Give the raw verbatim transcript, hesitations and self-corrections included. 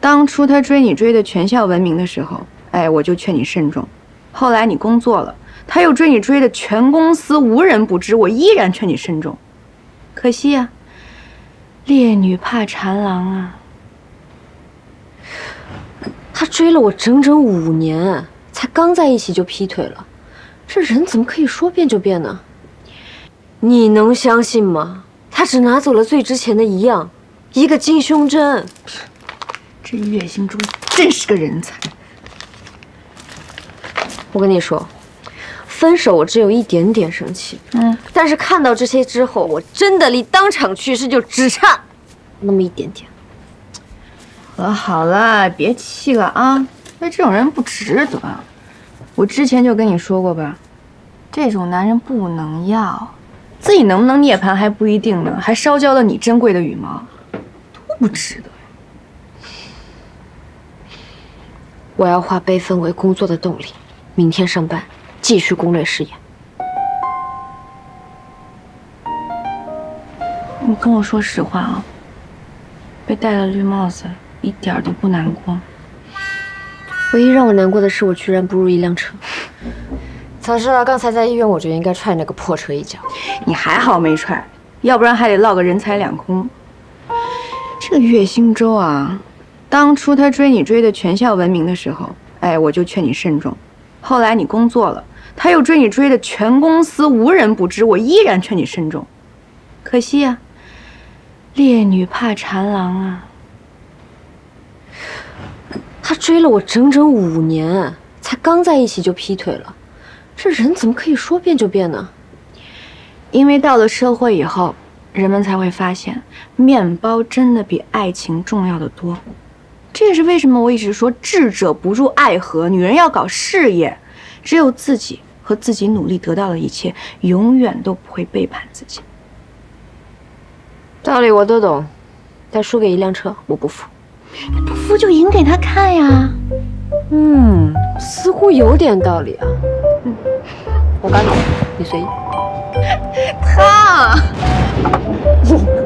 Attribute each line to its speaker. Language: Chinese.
Speaker 1: 当初他追你追的全校闻名的时候，哎，我就劝你慎重。后来你工作了，他又追你追的全公司无人不知，我依然劝你慎重。可惜呀、啊，烈女怕缠郎啊。
Speaker 2: 他追了我整整五年，才刚在一起就劈腿了，这人怎么可以说变就变呢？你能相信吗？他只拿走了最值钱的一样，一个金胸针。
Speaker 1: 这岳兴中真是个人才。
Speaker 2: 我跟你说，分手我只有一点点生气，嗯，但是看到这些之后，我真的离当场去世就只差那么一点点。
Speaker 1: 好了好了，别气了啊！那这种人不值得。我之前就跟你说过吧，这种男人不能要，自己能不能涅槃还不一定呢，还烧焦了你珍贵的羽毛，多不值得。
Speaker 2: 我要化悲愤为工作的动力，明天上班继续攻略事业。
Speaker 1: 你跟我说实话啊，被戴了绿帽子。一点都不难过。
Speaker 2: 唯一让我难过的是，我居然不入一辆车。早知道刚才在医院，我就应该踹那个破车一脚。
Speaker 1: 你还好没踹，要不然还得落个人财两空。这个岳兴洲啊，当初他追你追的全校闻名的时候，哎，我就劝你慎重。后来你工作了，他又追你追的全公司无人不知，我依然劝你慎重。可惜呀、啊，烈女怕缠郎啊。
Speaker 2: 他追了我整整五年，才刚在一起就劈腿了，这人怎么可以说变就变呢？
Speaker 1: 因为到了社会以后，人们才会发现，面包真的比爱情重要的多。这也是为什么我一直说智者不入爱河，女人要搞事业，只有自己和自己努力得到的一切，永远都不会背叛自己。
Speaker 2: 道理我都懂，但输给一辆车，我不服。
Speaker 1: 不服就赢给他看呀。
Speaker 2: 嗯，似乎有点道理啊。嗯，我刚走，你随意。
Speaker 1: 他。